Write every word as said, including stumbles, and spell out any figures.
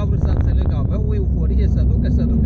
n-au vrut să înțelegă, aveau o euforie să ducă, să ducă.